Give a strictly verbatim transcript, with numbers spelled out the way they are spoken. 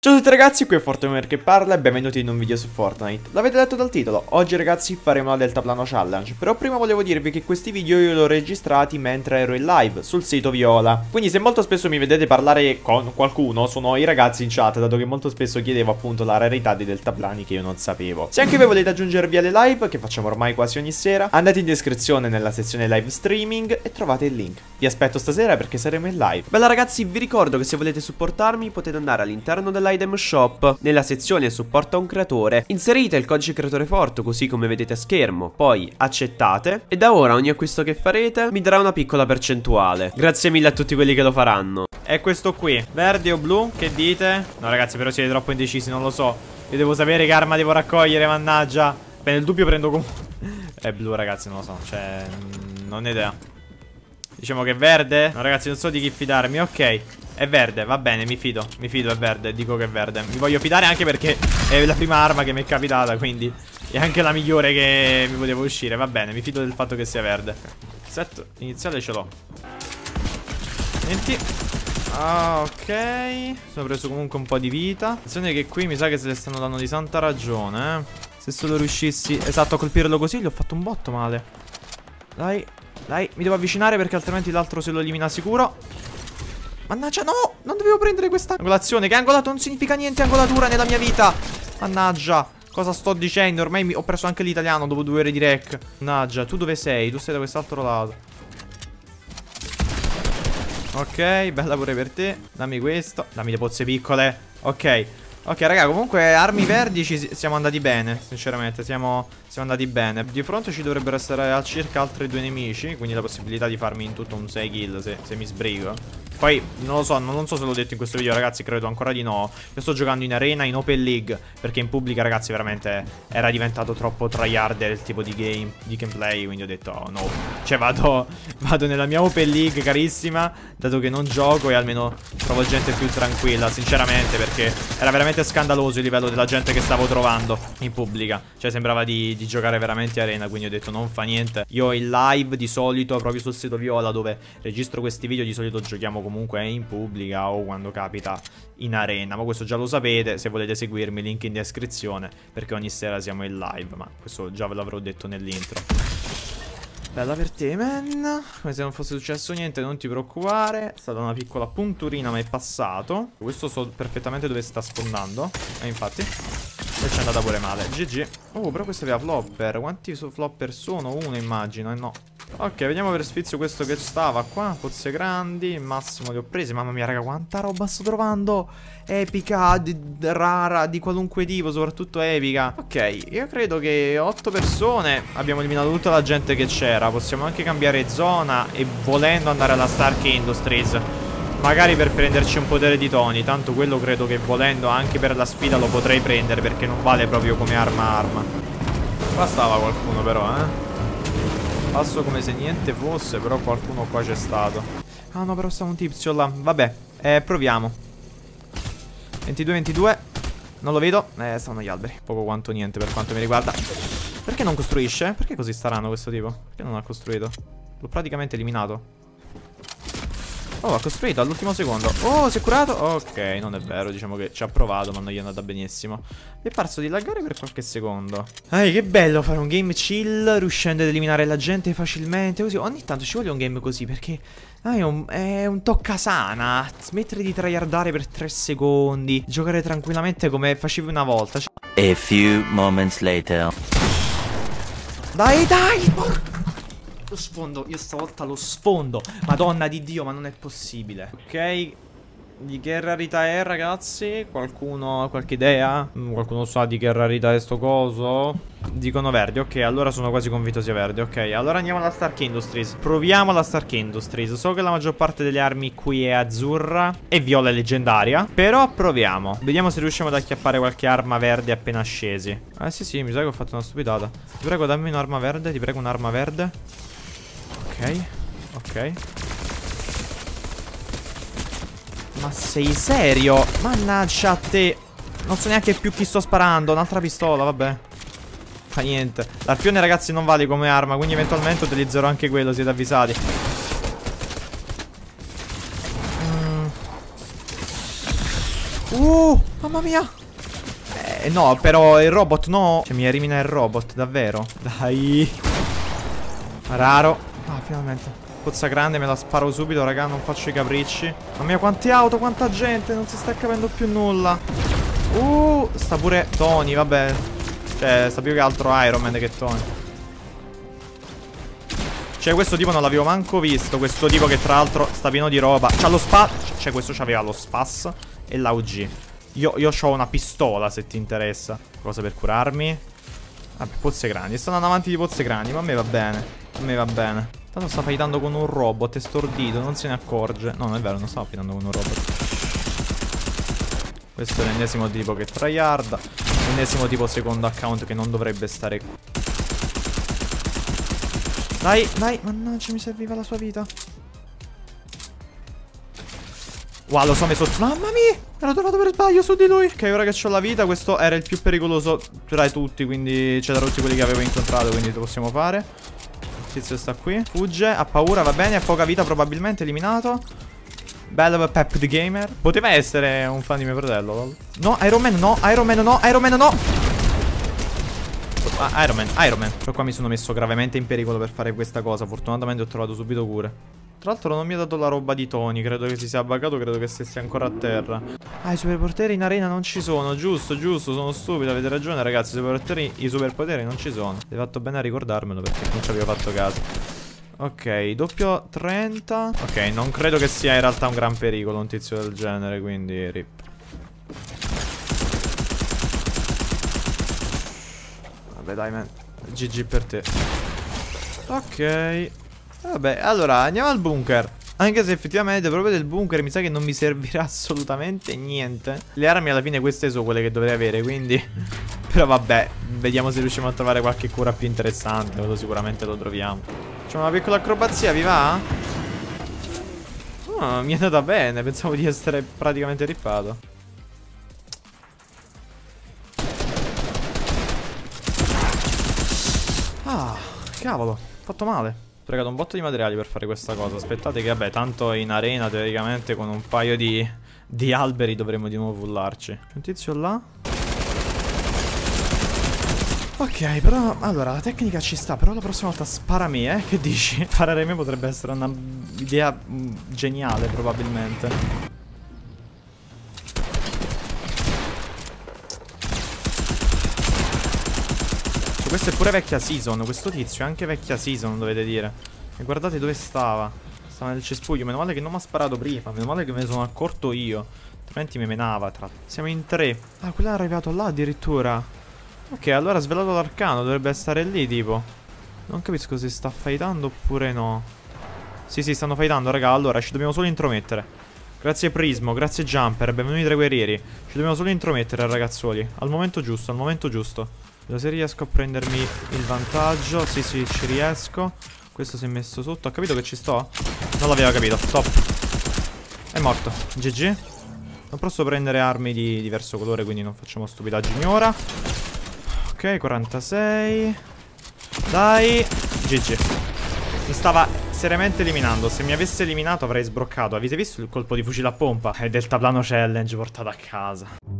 Ciao a tutti ragazzi, qui è Fortnite che parla e benvenuti in un video su Fortnite. L'avete letto dal titolo, oggi ragazzi faremo la Deltaplano Challenge. Però prima volevo dirvi che questi video io li ho registrati mentre ero in live sul sito Viola. Quindi se molto spesso mi vedete parlare con qualcuno, sono i ragazzi in chat, dato che molto spesso chiedevo appunto la rarità dei deltaplani che io non sapevo. Se anche voi volete aggiungervi alle live, che facciamo ormai quasi ogni sera, andate in descrizione nella sezione live streaming e trovate il link. Vi aspetto stasera perché saremo in live. Bella ragazzi, vi ricordo che se volete supportarmi potete andare all'interno dell'item shop, nella sezione supporta un creatore, inserite il codice creatore forte così come vedete a schermo, poi accettate e da ora ogni acquisto che farete mi darà una piccola percentuale. Grazie mille a tutti quelli che lo faranno. È questo qui, verde o blu? Che dite? No ragazzi, però siete troppo indecisi, non lo so. Io devo sapere che arma devo raccogliere, mannaggia. Beh, nel dubbio prendo comunque è blu ragazzi, non lo so, cioè non ho idea. Diciamo che è verde? No ragazzi, non so di chi fidarmi, ok. È verde, va bene, mi fido, mi fido, è verde, dico che è verde. Mi voglio fidare anche perché è la prima arma che mi è capitata, quindi è anche la migliore che mi poteva uscire, va bene, mi fido del fatto che sia verde. Set iniziale ce l'ho. venti. Ah, ok. Sono preso comunque un po' di vita. Attenzione che qui mi sa che se le stanno dando di santa ragione, eh. Se solo riuscissi, esatto, a colpirlo così, gli ho fatto un botto male. Dai, dai, mi devo avvicinare perché altrimenti l'altro se lo elimina sicuro. Mannaggia, no! Non dovevo prendere questa angolazione. Che angolato non significa niente angolatura nella mia vita. Mannaggia, cosa sto dicendo? Ormai mi ho preso anche l'italiano dopo due ore di rec. Mannaggia, tu dove sei? Tu sei da quest'altro lato. Ok, bella pure per te. Dammi questo. Dammi le pozze piccole. Ok. Ok raga, comunque armi verdi ci siamo andati bene. Sinceramente siamo, siamo andati bene. Di fronte ci dovrebbero essere al circa altri due nemici, quindi la possibilità di farmi in tutto un sei kill se, se mi sbrigo. Poi non lo so, non so se l'ho detto in questo video ragazzi, credo ancora di no. Io sto giocando in arena, in open league, perché in pubblica ragazzi veramente era diventato troppo tryharder il tipo di game, di gameplay. Quindi ho detto oh, no. Cioè vado, vado nella mia open league carissima, dato che non gioco e almeno trovo gente più tranquilla, sinceramente, perché era veramente scandaloso il livello della gente che stavo trovando in pubblica. Cioè sembrava di, di giocare veramente arena, quindi ho detto non fa niente. Io in live di solito, proprio sul sito Viola dove registro questi video, di solito giochiamo comunque in pubblica o quando capita in arena. Ma questo già lo sapete, se volete seguirmi link in descrizione, perché ogni sera siamo in live. Ma questo già ve l'avrò detto nell'intro. Bella per te, man. Come se non fosse successo niente, non ti preoccupare. È stata una piccola punturina, ma è passato. Questo so perfettamente dove sta sfondando. E infatti e ci è andata pure male. G G. Oh, però questo aveva flopper. Quanti flopper sono? Uno immagino, e eh no. Ok, vediamo per sfizio questo che stava qua. Pozze grandi, il massimo li ho presi. Mamma mia raga, quanta roba sto trovando. Epica, di, rara, di qualunque tipo, soprattutto epica. Ok, io credo che otto persone abbiamo eliminato tutta la gente che c'era. Possiamo anche cambiare zona e volendo andare alla Stark Industries, magari per prenderci un potere di Tony. Tanto quello credo che volendo anche per la sfida lo potrei prendere, perché non vale proprio come arma arma. Qua stava qualcuno però, eh. Passo come se niente fosse, però qualcuno qua c'è stato. Ah no, però stava un tizio là. Vabbè, eh, proviamo. ventidue ventidue. Non lo vedo. Eh, stavano gli alberi. Poco quanto niente per quanto mi riguarda. Perché non costruisce? Perché così staranno questo tipo? Perché non ha costruito? L'ho praticamente eliminato. Oh, ha costruito all'ultimo secondo. Oh, si è curato? Ok, non è vero, diciamo che ci ha provato, ma non gli è andata benissimo. Mi è parso di laggare per qualche secondo. Ehi, che bello fare un game chill, riuscendo ad eliminare la gente facilmente. Così, ogni tanto ci vuole un game così, perché ah, è un, è un toccasana. Smettere di tryhardare per tre secondi, giocare tranquillamente come facevi una volta. A few moments later. Dai, dai, porca. Lo sfondo, io stavolta lo sfondo. Madonna di Dio, ma non è possibile. Ok, di che rarità è ragazzi? Qualcuno ha qualche idea? Qualcuno sa di che rarità è sto coso? Dicono verde, ok, allora sono quasi convinto sia verde. Ok, allora andiamo alla Stark Industries. Proviamo la Stark Industries. So che la maggior parte delle armi qui è azzurra e viola è leggendaria, però proviamo. Vediamo se riusciamo ad acchiappare qualche arma verde appena scesi. Eh sì sì, mi sa che ho fatto una stupidata. Ti prego dammi un'arma verde, ti prego un'arma verde. Ok, ok. Ma sei serio? Mannaggia a te. Non so neanche più chi sto sparando. Un'altra pistola, vabbè. Fa niente. L'arpione ragazzi non vale come arma, quindi eventualmente utilizzerò anche quello, siete avvisati. mm. Uh, mamma Mamma mia. Eh no, però il robot no. Cioè mi elimina il robot, davvero. Dai. Raro. Ah, finalmente. Pozza grande, me la sparo subito, raga, non faccio i capricci. Mamma mia, quante auto, quanta gente, non si sta capendo più nulla. Uh, sta pure Tony, vabbè. Cioè, sta più che altro Iron Man che Tony. Cioè, questo tipo non l'avevo manco visto. Questo tipo che tra l'altro sta pieno di roba. C'ha lo spa. Cioè, questo c'aveva lo spas e l'A U G. Io, io ho una pistola, se ti interessa. Cosa per curarmi. Vabbè, pozze grandi. Sto andando avanti di pozze grandi, ma a me va bene. A me va bene. Tanto sta fightando con un robot, è stordito, non se ne accorge. No, non è vero, non stavo fightando con un robot. Questo è l'ennesimo tipo che tryhard. L'ennesimo tipo secondo account che non dovrebbe stare qui. Dai, dai, mannaggia, mi serviva la sua vita. Wow, lo so messo. Mamma mia, ero trovato per sbaglio su di lui. Ok, ora che ho la vita, questo era il più pericoloso tra tutti. Quindi, cioè, tra tutti quelli che avevo incontrato. Quindi lo possiamo fare. Il tizio sta qui. Fugge, ha paura, va bene, ha poca vita probabilmente, eliminato. Bello Pep the Gamer. Poteva essere un fan di mio fratello, lol. No, Iron Man no, Iron Man no, Iron Man no. Ah, Iron Man, Iron Man. Però qua mi sono messo gravemente in pericolo per fare questa cosa. Fortunatamente ho trovato subito cure. Tra l'altro non mi ha dato la roba di Tony. Credo che si sia buggato, credo che stessi ancora a terra. Ah, i superpoteri in arena non ci sono. Giusto, giusto, sono stupido, avete ragione ragazzi. I superpoteri, i superpoteri non ci sono. Hai fatto bene a ricordarmelo perché non ci avevo fatto caso. Ok, doppio trenta. Ok, non credo che sia in realtà un gran pericolo un tizio del genere, quindi rip. Vabbè dai man, G G per te. Ok. Vabbè, allora andiamo al bunker. Anche se effettivamente proprio del bunker mi sa che non mi servirà assolutamente niente. Le armi alla fine queste sono quelle che dovrei avere, quindi però vabbè, vediamo se riusciamo a trovare qualche cura più interessante. Quello sicuramente lo troviamo. Facciamo una piccola acrobazia, vi va? Oh, mi è andata bene, pensavo di essere praticamente rippato. Ah, cavolo, fatto male. Ho pregato un botto di materiali per fare questa cosa. Aspettate che vabbè, tanto in arena teoricamente con un paio di, di alberi dovremmo di nuovo fullarci. C'è un tizio là. Ok, però allora la tecnica ci sta. Però la prossima volta spara me, eh. Che dici? Sparare me potrebbe essere una idea geniale probabilmente. Questa è pure vecchia season. Questo tizio è anche vecchia season, dovete dire. E guardate dove stava. Stava nel cespuglio. Meno male che non mi ha sparato prima. Meno male che me ne sono accorto io. Altrimenti mi menava tra... Siamo in tre. Ah, quello è arrivato là addirittura. Ok, allora ha svelato l'arcano. Dovrebbe stare lì tipo. Non capisco se sta fightando oppure no. Sì, sì, stanno fightando, raga. Allora ci dobbiamo solo intromettere. Grazie Prismo, grazie Jumper. Benvenuti tre guerrieri. Ci dobbiamo solo intromettere, ragazzuoli. Al momento giusto, al momento giusto. Vedo se riesco a prendermi il vantaggio. Sì, sì, ci riesco. Questo si è messo sotto. Ha capito che ci sto? Non l'aveva capito. Top. È morto. G G. Non posso prendere armi di diverso colore, quindi non facciamo stupidaggini ora. Ok, quarantasei. Dai. G G. Mi stava seriamente eliminando. Se mi avesse eliminato avrei sbroccato. Avete visto il colpo di fucile a pompa? È Deltaplano Challenge portato a casa.